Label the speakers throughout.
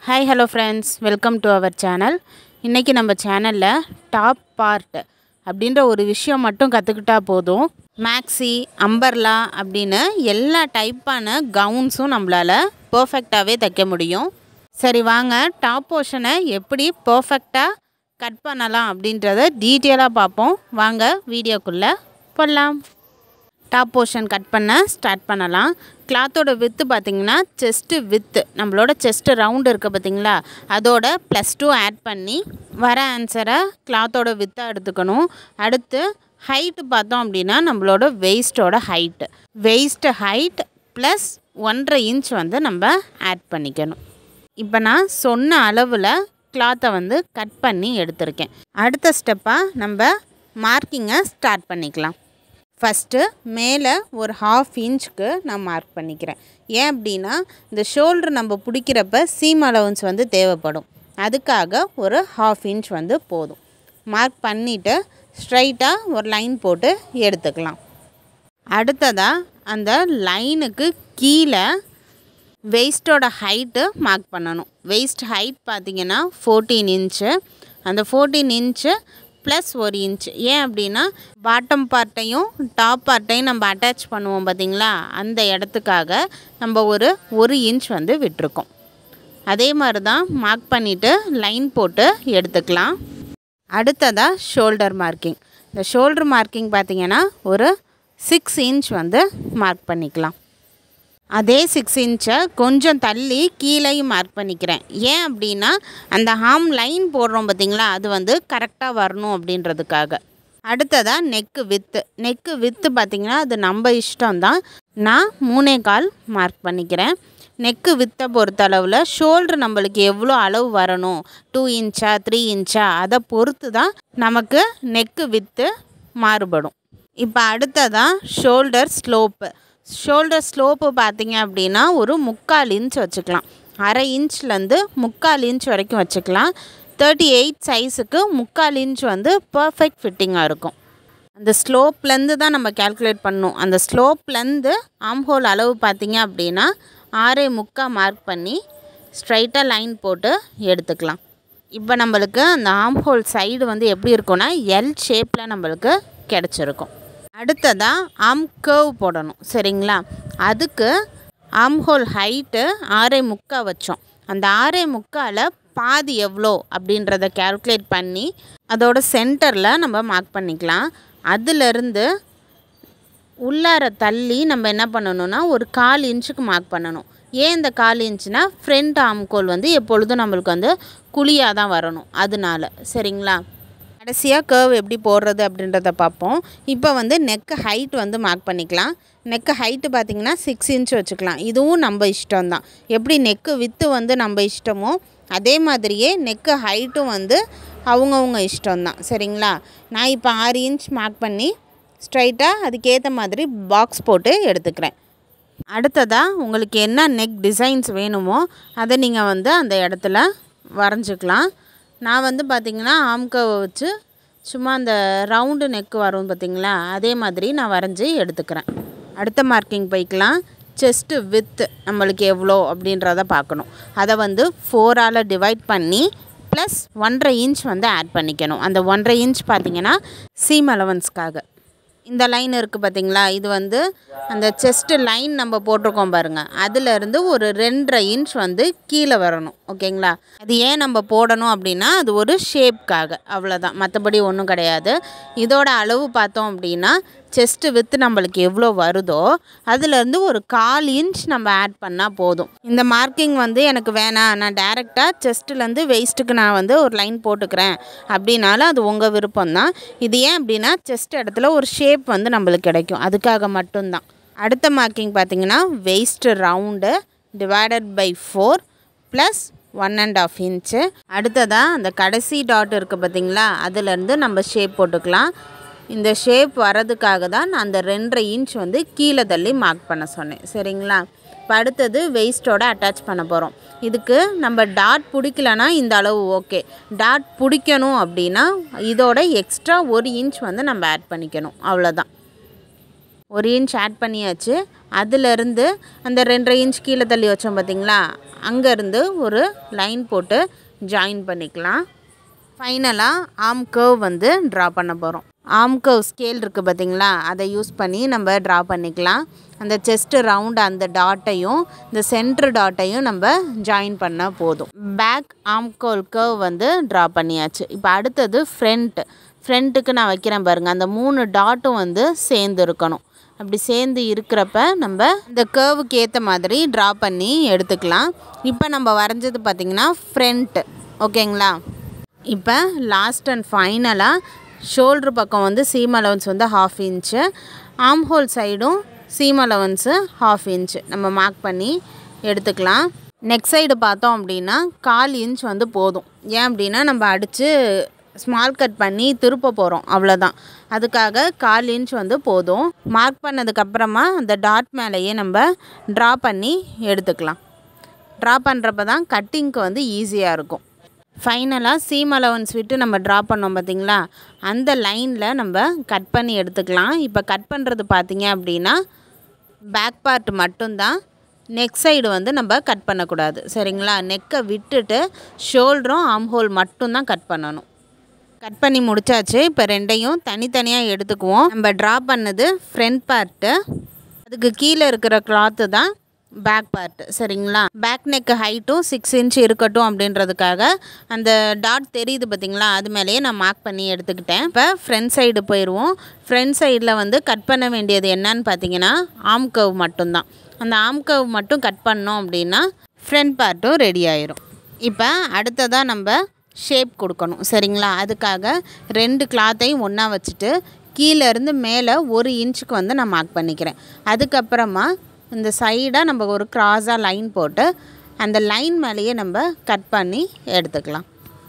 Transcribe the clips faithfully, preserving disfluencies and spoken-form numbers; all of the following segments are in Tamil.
Speaker 1: Hi, hello friends. Welcome to our channel. இன்னைக்கு நம்ம சேனல்ல டாப் பார்ட் அப்படின்ற ஒரு விஷயம் மட்டும் கத்துக்கிட்டா போதும். Maxi, umbrella அப்படினு எல்லா டைப்பான கவுன்ஸும் நம்மளால பெர்ஃபெக்ட்டாவே தைக்க முடியும். சரி வாங்க டாப் போர்ஷனை எப்படி பெர்ஃபெக்ட்டா கட் பண்ணலாம் அப்படின்றத டீடைலா பாப்போம். வாங்க வீடியோக்குள்ள போலாம். டாப் போர்ஷன் கட் பண்ண ஸ்டார்ட் பண்ணலாம். கிளாத்தோட வித்து பார்த்தீங்கன்னா செஸ்ட் வித்து நம்மளோட செஸ்ட் ரவுண்ட் இருக்குது பார்த்தீங்களா, அதோட ப்ளஸ் டூ ஆட் பண்ணி வர ஆன்சரை கிளாத்தோட வித்தாக எடுத்துக்கணும். அடுத்து ஹைட்டு பார்த்தோம் அப்படின்னா நம்மளோட வெயிஸ்ட்டோட ஹைட்டு வெயிஸ்ட் ஹைட் ப்ளஸ் ஒன்றரை இன்ச் வந்து நம்ம ஆட் பண்ணிக்கணும். இப்போ நான் சொன்ன அளவில் கிளாத்தை வந்து கட் பண்ணி எடுத்திருக்கேன். அடுத்த ஸ்டெப்பாக நம்ம மார்க்கிங்கை ஸ்டார்ட் பண்ணிக்கலாம். ஃபஸ்ட்டு மேலே ஒரு ஹாஃப் இன்ச்சுக்கு நான் மார்க் பண்ணிக்கிறேன். ஏன் அப்படின்னா இந்த ஷோல்டர் நம்ம பிடிக்கிறப்ப சீம் அலவன்ஸ் வந்து தேவைப்படும். அதுக்காக ஒரு ஹாஃப் இன்ச் வந்து போதும். மார்க் பண்ணிவிட்டு ஸ்ட்ரைட்டாக ஒரு லைன் போட்டு எடுத்துக்கலாம். அடுத்ததாக அந்த லைனுக்கு கீழே வெயிஸ்ட்டோட ஹைட்டு மார்க் பண்ணணும். வெயிஸ்ட் ஹைட் பார்த்திங்கன்னா ஃபோர்டீன் இன்ச்சு. அந்த ஃபோர்டீன் இன்ச்சு ப்ளஸ் ஒரு இன்ச். ஏன் அப்படின்னா பாட்டம் பார்ட்டையும் டாப் பார்ட்டையும் நம்ம அட்டாச் பண்ணுவோம் பார்த்திங்களா, அந்த இடத்துக்காக நம்ம ஒரு ஒரு இன்ச் வந்து விட்டுருக்கோம். அதே மாதிரி தான் மார்க் பண்ணிவிட்டு லைன் போட்டு எடுத்துக்கலாம். அடுத்ததாக ஷோல்டர் மார்க்கிங். இந்த ஷோல்டர் மார்க்கிங் பார்த்திங்கன்னா ஒரு சிக்ஸ் இன்ச் வந்து மார்க் பண்ணிக்கலாம். அதே சிக்ஸ் இன்ச்சை கொஞ்சம் தள்ளி கீழேயும் மார்க் பண்ணிக்கிறேன். ஏன் அப்படின்னா அந்த ஹார்ம் லைன் போடுறோம் பார்த்திங்களா, அது வந்து கரெக்டாக வரணும் அப்படின்றதுக்காக. அடுத்ததாக நெக்கு வித்து. நெக்கு வித்து பார்த்திங்கன்னா அது நம்ம இஷ்டம்தான். நான் மூணே கால் மார்க் பண்ணிக்கிறேன். நெக்கு வித்தை பொறுத்தளவில் ஷோல்டர் நம்மளுக்கு எவ்வளோ அளவு வரணும், டூ இன்ச்சா த்ரீ இன்ச்சா அதை பொறுத்து தான் நமக்கு நெக்கு வித்து மாறுபடும். இப்போ அடுத்ததாக ஷோல்டர் ஸ்லோப்பு. ஷோல்டர் ஸ்லோப்பு பார்த்திங்க அப்படின்னா ஒரு முக்கால் இன்ச் வச்சுக்கலாம். அரை இன்ச்லேருந்து முக்கால் இன்ச் வரைக்கும் வச்சுக்கலாம். தேர்ட்டி எயிட் சைஸுக்கு முக்கால் இன்ச் வந்து பர்ஃபெக்ட் ஃபிட்டிங்காக இருக்கும். அந்த ஸ்லோப்லேருந்து தான் நம்ம கேல்குலேட் பண்ணணும். அந்த ஸ்லோப்லேருந்து ஆம்ஹோல் அளவு பார்த்திங்க அப்படின்னா ஆறே முக்கால் மார்க் பண்ணி ஸ்ட்ரைட்டாக லைன் போட்டு எடுத்துக்கலாம். இப்போ நம்மளுக்கு அந்த ஆம்ஹோல் சைடு வந்து எப்படி இருக்கும்னா எல் ஷேப்பில் நம்மளுக்கு கிடச்சிருக்கும். அடுத்ததாக ஆம் கர்வ் போடணும். சரிங்களா, அதுக்கு ஆம் ஹோல் ஹைட்டு ஆறே முக்கால் வச்சோம். அந்த ஆறே முக்கால் பாதி எவ்வளோ அப்படின்றத கேல்குலேட் பண்ணி அதோட சென்டரில் நம்ம மார்க் பண்ணிக்கலாம். அதிலிருந்து உள்ளார தள்ளி நம்ம என்ன பண்ணணும்னா ஒரு கால் இன்ச்சுக்கு மார்க் பண்ணணும். ஏன் இந்த கால் இன்ச்சுனா ஃப்ரண்ட் ஆம்கோல் வந்து எப்பொழுதும் நம்மளுக்கு வந்து குழியாக தான் வரணும், அதனால. சரிங்களா, கடைசியாக கர்வ் எப்படி போடுறது அப்படின்றத பார்ப்போம். இப்போ வந்து நெக்கு ஹைட் வந்து மார்க் பண்ணிக்கலாம். நெக்கு ஹைட்டு பார்த்திங்கன்னா சிக்ஸ் இன்ச் வச்சுக்கலாம். இதுவும் நம்ம இஷ்டம்தான். எப்படி நெக்கு வித்து வந்து நம்ம இஷ்டமோ அதே மாதிரியே நெக்கு ஹைட்டும் வந்து அவங்கவுங்க இஷ்டம்தான். சரிங்களா, நான் இப்போ ஆறு இன்ச் மார்க் பண்ணி ஸ்ட்ரைட்டாக அதுக்கேற்ற மாதிரி பாக்ஸ் போட்டு எடுத்துக்கிறேன். அடுத்ததாக உங்களுக்கு என்ன நெக் டிசைன்ஸ் வேணுமோ அதை நீங்கள் வந்து அந்த இடத்துல வரைஞ்சிக்கலாம். நான் வந்து பார்த்திங்கன்னா ஆம்கவை வச்சு சும்மா அந்த ரவுண்டு நெக்கு வரும் பார்த்திங்களா, அதே மாதிரி நான் வரைஞ்சி எடுத்துக்கிறேன். அடுத்த மார்க்கிங் போய்க்கலாம். செஸ்ட்டு வித்து நம்மளுக்கு எவ்வளோ அப்படின்றத பார்க்கணும். அதை வந்து ஃபோரால் டிவைட் பண்ணி ப்ளஸ் ஒன்றரை இன்ச் வந்து ஆட் பண்ணிக்கணும். அந்த ஒன்றரை இன்ச் பார்த்திங்கன்னா சீம் அலவன்ஸ்க்காக. இந்த லைன் இருக்குது பார்த்திங்களா, இது வந்து அந்த செஸ்ட்டு லைன் நம்ம போட்டிருக்கோம் பாருங்கள், அதிலேருந்து ஒரு ரெண்டரை இன்ச் வந்து கீழே வரணும். ஓகேங்களா, அது ஏன் நம்ம போடணும் அப்படின்னா அது ஒரு ஷேப்காக, அவ்வளோதான், மற்றபடி ஒன்றும் கிடையாது. இதோட அளவு பார்த்தோம் அப்படின்னா செஸ்ட்டு வித்து நம்மளுக்கு எவ்வளோ வருதோ அதுலேருந்து ஒரு கால் இன்ச் நம்ம ஆட் பண்ணால் போதும். இந்த மார்க்கிங் வந்து எனக்கு வேணாம், நான் டேரெக்டாக செஸ்ட்டுலேருந்து வெயிஸ்ட்டுக்கு நான் வந்து ஒரு லைன் போட்டுக்கிறேன் அப்படின்னாலும் அது உங்கள் விருப்பம்தான். இது ஏன் அப்படின்னா செஸ்ட் இடத்துல ஒரு ஷேப் வந்து நம்மளுக்கு கிடைக்கும், அதுக்காக மட்டும்தான். அடுத்த மார்க்கிங் பார்த்திங்கன்னா waist round divided by four plus one and half inch. அடுத்ததாக அந்த கடைசி டாட் இருக்குது பார்த்திங்களா, அதுலேருந்து நம்ம ஷேப் போட்டுக்கலாம். இந்த ஷேப் வரதுக்காக தான் நான் அந்த ரெண்டரை இன்ச் வந்து கீழே தள்ளி மார்க் பண்ண சொன்னேன். சரிங்களா, இப்போ அடுத்தது வெயிஸ்ட்டோட அட்டாச் பண்ண போகிறோம். இதுக்கு நம்ம டாட் பிடிக்கலனா இந்த அளவு ஓகே. டாட் பிடிக்கணும் அப்படின்னா இதோட எக்ஸ்ட்ரா ஒரு இன்ச் வந்து நம்ம ஆட் பண்ணிக்கணும், அவ்வளோதான். ஒரு இன்ச் ஆட் பண்ணியாச்சு. அதிலிருந்து அந்த ரெண்டரை இன்ச் கீழே தள்ளி வச்சோம் பார்த்தீங்களா, அங்கேருந்து ஒரு லைன் போட்டு ஜாயின் பண்ணிக்கலாம். ஃபைனலாக ஆர்ம் கர்வ் வந்து ட்ரா பண்ண போகிறோம். ஆர்ம் கர்வ் ஸ்கேல் இருக்குது பார்த்தீங்களா, அதை யூஸ் பண்ணி நம்ம ட்ரா பண்ணிக்கலாம். அந்த செஸ்ட்டு ரவுண்டு அந்த டாட்டையும் இந்த சென்ட்ரு டாட்டையும் நம்ம ஜாயின் பண்ணால் போதும். பேக் ஆர்ம் கர்வ் கர்வ் வந்து ட்ரா பண்ணியாச்சு. இப்போ அடுத்தது ஃப்ரண்ட். ஃப்ரண்ட்டுக்கு நான் வைக்கிறேன் பாருங்கள், அந்த மூணு டாட்டும் வந்து சேர்ந்து இருக்கணும். அப்படி சேர்ந்து இருக்கிறப்ப நம்ம இந்த கர்வுக்கு ஏற்ற மாதிரி ட்ரா பண்ணி எடுத்துக்கலாம். இப்போ நம்ம வரைஞ்சது பார்த்திங்கன்னா ஃப்ரண்ட்டு. ஓகேங்களா? இப்போ லாஸ்ட் அண்ட் ஃபைனலாக ஷோல்ட்ரு பக்கம் வந்து சீம் அலவன்ஸ் வந்து ஹாஃப் இன்ச்சு, ஆர்ம் ஹோல் சைடும் சீம் அலவன்ஸு ஹாஃப் இன்ச்சு நம்ம மார்க் பண்ணி எடுத்துக்கலாம். நெக் சைடு பார்த்தோம் அப்படின்னா கால் இன்ச் வந்து போதும். ஏன் அப்படின்னா நம்ம அடித்து ஸ்மால் கட் பண்ணி திருப்ப போகிறோம், அவ்வளோதான். அதுக்காக கால் இன்ச் வந்து போதும். மார்க் பண்ணதுக்கப்புறமா அந்த டாட் மேலேயே நம்ம ட்ரா பண்ணி எடுத்துக்கலாம். ட்ரா பண்ணுறப்ப தான் கட்டிங்க்கு வந்து ஈஸியாக இருக்கும். ஃபைனலாக சீம் அலவன்ஸ் விட்டு நம்ம ட்ரா பண்ணோம் பார்த்திங்களா, அந்த லைனில் நம்ம கட் பண்ணி எடுத்துக்கலாம். இப்போ கட் பண்ணுறது பார்த்திங்க அப்படின்னா பேக் பார்ட் மட்டும்தான், நெக் சைடு வந்து நம்ம கட் பண்ணக்கூடாது. சரிங்களா? நெக்கை விட்டுட்டு ஷோல்டரும் ஆர்ம் ஹோல் மட்டும்தான் கட் பண்ணணும். கட் பண்ணி முடித்தாச்சு. இப்போ ரெண்டையும் தனித்தனியாக எடுத்துக்குவோம். நம்ம ட்ரா பண்ணது ஃப்ரண்ட் பார்ட்டு, அதுக்கு கீழே இருக்கிற கிளாத்து தான் பேக் பார்ட்டு. சரிங்களா? பேக் நெக் ஹைட்டும் சிக்ஸ் இன்ச் இருக்கட்டும் அப்படின்றதுக்காக அந்த டாட் தெரியுது பார்த்திங்களா, அது மேலேயே நான் மார்க் பண்ணி எடுத்துக்கிட்டேன். இப்போ ஃப்ரண்ட் சைடு போயிடுவோம். ஃப்ரண்ட் சைடில் வந்து கட் பண்ண வேண்டியது என்னன்னு பார்த்தீங்கன்னா ஆர்ம் கர்வ் மட்டும்தான். அந்த ஆர்ம் கர்வ் மட்டும் கட் பண்ணோம் அப்படின்னா ஃப்ரண்ட் பார்ட்டும் ரெடி ஆயிரும். இப்போ அடுத்ததாக நம்ம ஷேப் கொடுக்கணும். சரிங்களா? அதுக்காக ரெண்டு கிளாத்தையும் ஒன்றா வச்சுட்டு கீழேருந்து மேலே ஒரு இன்ச்சுக்கு வந்து நான் மார்க் பண்ணிக்கிறேன். அதுக்கப்புறமா இந்த சைடாக நம்ம ஒரு க்ராஸாக லைன் போட்டு அந்த லைன் மேலேயே நம்ம கட் பண்ணி எடுத்துக்கலாம்.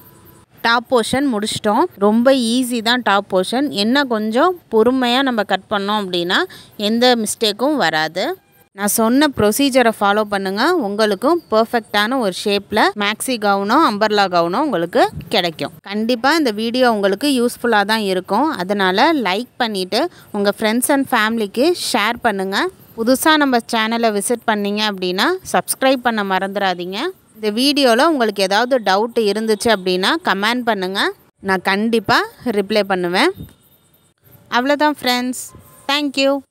Speaker 1: டாப் போர்ஷன் முடிச்சிட்டோம். ரொம்ப ஈஸி தான் டாப் போர்ஷன். என்ன கொஞ்சம் பொறுமையாக நம்ம கட் பண்ணோம் அப்படின்னா எந்த மிஸ்டேக்கும் வராது. நான் சொன்ன ப்ரொசீஜரை ஃபாலோ பண்ணுங்கள், உங்களுக்கும் பர்ஃபெக்டான ஒரு ஷேப்பில் மேக்ஸி கவுனோ அம்பர்லா கவுனோ உங்களுக்கு கிடைக்கும். கண்டிப்பாக இந்த வீடியோ உங்களுக்கு யூஸ்ஃபுல்லாக தான் இருக்கும். அதனால் லைக் பண்ணிவிட்டு உங்கள் ஃப்ரெண்ட்ஸ் அண்ட் ஃபேமிலிக்கு ஷேர் பண்ணுங்கள். புதுசாக நம்ம சேனலை விசிட் பண்ணிங்க அப்படின்னா சப்ஸ்கிரைப் பண்ண மறந்துடாதீங்க. இந்த வீடியோவில் உங்களுக்கு ஏதாவது டவுட் இருந்துச்சு அப்படின்னா கமெண்ட் பண்ணுங்கள், நான் கண்டிப்பாக ரிப்ளை பண்ணுவேன். அவ்வளோதான் ஃப்ரெண்ட்ஸ். தேங்க்யூ.